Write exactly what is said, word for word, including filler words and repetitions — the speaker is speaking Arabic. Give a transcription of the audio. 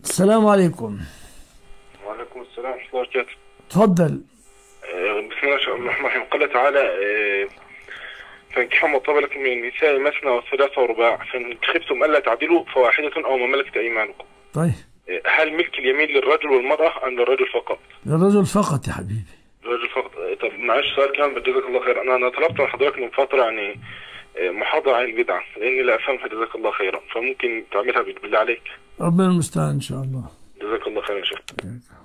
السلام عليكم. وعليكم السلام ورحمة الله وبركاته. تفضل. آه، بسم الله الرحمن الرحيم. قال تعالى: آه، فانكحوا ما طاب لكم من النساء مثنى وثلاث ورباع، فإن خفتم ألا تعدلوا فواحدة أو ما ملكت أيمانكم. طيب، آه، هل ملك اليمين للرجل والمرأة أم للرجل فقط؟ للرجل فقط يا حبيبي. للرجل فقط. آه، طب معلش سؤال كمان، جزاك الله خير. أنا أنا طلبت من حضرتك من فترة يعني آه، محاضرة عن البدعة، لأني لا أفهمها، جزاك الله خيرا، فممكن تعملها بالله عليك. ربنا المستعان إن شاء الله. جزاك الله خيرا يا شيخ.